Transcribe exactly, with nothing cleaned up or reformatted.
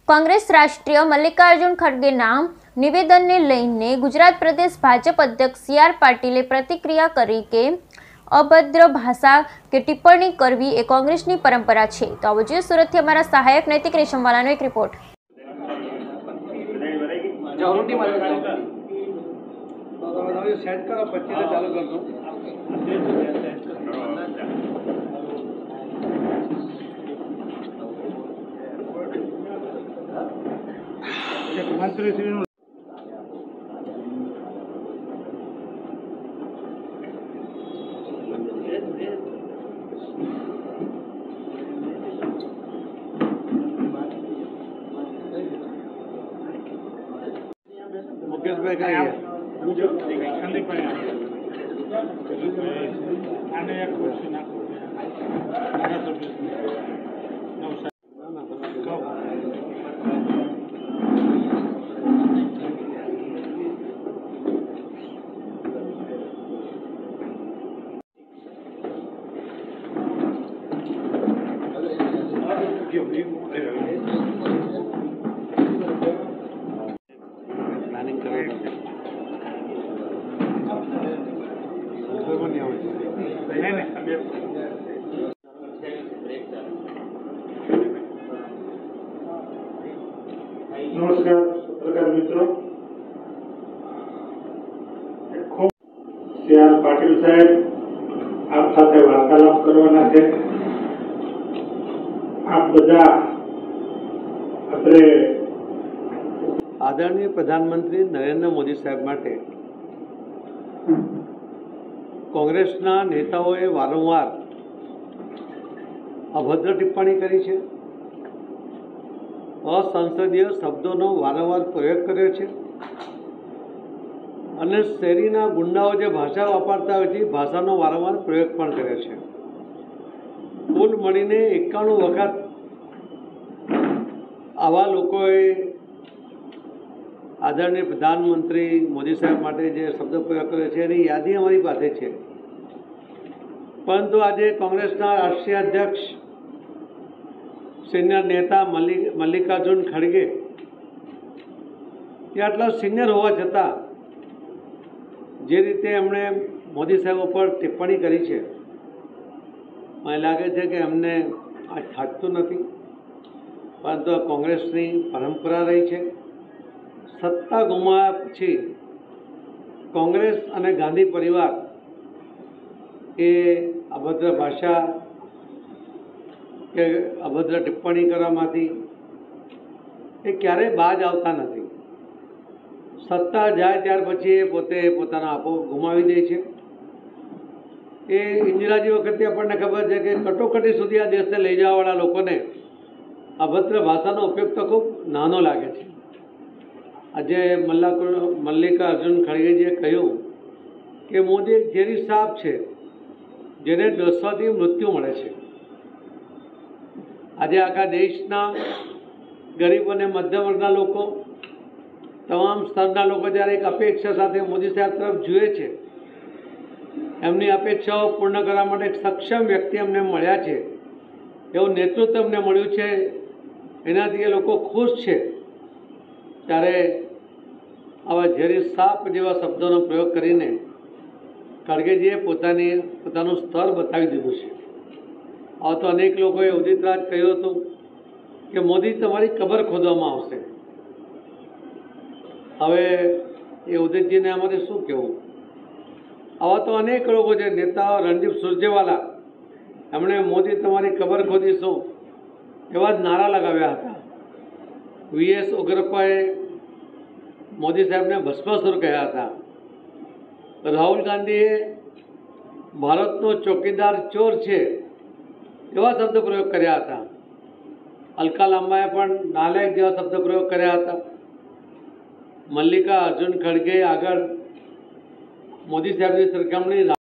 કોંગ્રેસ રાષ્ટ્રીય મલ્લિકાર્જુન ખડગેના નિવેદનને લઈને ગુજરાત પ્રદેશ ભાજપ અધ્યક્ષ સી આર પાટીલે પ્રતિક્રિયા કરી કે અભદ્ર ભાષા કે ટિપ્પણી કરવી એ કોંગ્રેસની પરંપરા છે। તો આવો જોઈએ સુરતથી અમારા સહાયક નૈતિક રેશમવાલાનો એક રિપોર્ટ। मंत्री श्री मुकेश भाई का संदीप भाई आने एक क्वेश्चन प्लानिंग करें नहीं नहीं नमस्कार पत्रकार मित्रों, खूब सी आर पाटील साहेब आप साथे वार्तालाप करवाना छे। आप बधा अपने आदरणीय प्रधानमंत्री नरेंद्र मोदी साहेब माटे कांग्रेसना नेताओए वारंवार अभद्र टिप्पणी करी छे, असंसदीय शब्दों वारंवार प्रयोग कर्यो छे अने शेरीना गुंडाओ जे भाषा वापरता होय छे भाषानो वारंवार प्रयोग पण कर्यो छे। कुल मळीने एकाणु वखत आवा लोकोए आदरणीय प्रधानमंत्री मोदी साहेब माटे जे शब्द प्रयोग कर्यो छे एनी यादी अमारी पासे छे, परंतु आज कांग्रेसना राष्ट्रीय अध्यक्ष सीनियर नेता मल्लिक मल्लिकार्जुन खड़गे ये आटला सीनियर होवा छतां जे रीते एमणे मोदी साहेब पर टिप्पणी करी छे મને લાગે છે કે એમને આ થાકતું નથી, પરંતુ આ કોંગ્રેસની પરંપરા રહી છે। સત્તા ગુમાવ્યા પછી કોંગ્રેસ અને ગાંધી પરિવાર એ અભદ્ર ભાષા કે અભદ્ર ટિપ્પણી કરવામાંથી એ ક્યારેય બાજ આવતા નથી। સત્તા જાય ત્યાર પછી એ પોતે પોતાનો આપો ગુમાવી દે છે। એ ઇન્દિરાજી વખતે આપણને ખબર છે કે કટોકટી સુધી આ દેશને લઈ જવાવાળા લોકોને અભદ્ર ભાષાનો ઉપયોગ તો ખૂબ નાનો લાગે છે। આજે મલ્લા મલ્લિકાર્જુન ખડગેજીએ કહ્યું કે મોદી એક ઝેરી સાપ છે જેને ડસવાથી મૃત્યુ મળે છે। આજે આખા દેશના ગરીબ અને મધ્યમ વર્ગના લોકો, તમામ સ્તરના લોકો જ્યારે એક અપેક્ષા સાથે મોદી સાહેબ તરફ જુએ છે, એમની અપેક્ષાઓ પૂર્ણ કરવા માટે એક સક્ષમ વ્યક્તિ અમને મળ્યા છે, એવું નેતૃત્વ અમને મળ્યું છે, એનાથી એ લોકો ખુશ છે, ત્યારે આવા ઝેરી સાપ જેવા શબ્દોનો પ્રયોગ કરીને ખડગેજીએ પોતાની પોતાનું સ્તર બતાવી દીધું છે। આ તો અનેક લોકોએ ઉદિત રાજ કહ્યું હતું કે મોદી તમારી કબર ખોદવામાં આવશે। હવે એ ઉદિતજીને અમારે શું કહેવું? આવા તો અનેક લોકો છે, નેતાઓ રણદીપ સુરજેવાલા એમણે મોદી તમારી કબર ખોદીશું એવા જ નારા લગાવ્યા હતા। વી એસ ઉગ્રપ્પાએ મોદી સાહેબને ભસ્માસુર કહ્યા હતા। રાહુલ ગાંધીએ ભારતનો ચોકીદાર ચોર છે એવા શબ્દ પ્રયોગ કર્યા હતા। અલકા લાંબાએ પણ નાલાયક જેવા શબ્દ પ્રયોગ કર્યા હતા। મલ્લિકાર્જુન ખડગે આગળ મોદી સાહેબની સરખામણી